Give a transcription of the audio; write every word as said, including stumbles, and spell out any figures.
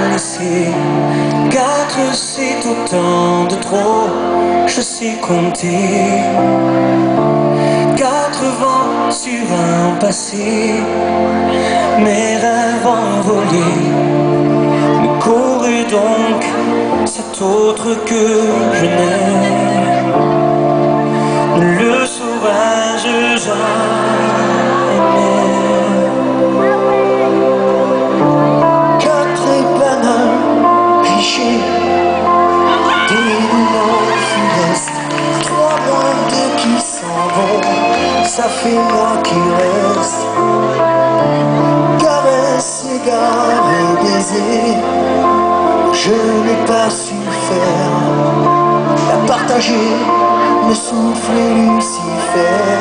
ici. Quatre c'est autant de trop, je sais compter. Quatre vents sur un passé, mes rêves envolés. Mais courez donc cet autre que je n'aime, le sauvage jamais. Quatre épinards clichés, des noms funestes, trois moins deux qui s'en vont, ça fait moi qui reste. Caresse, égard et baiser, je n'ai pas su faire. La partager, me souffler Lucifer.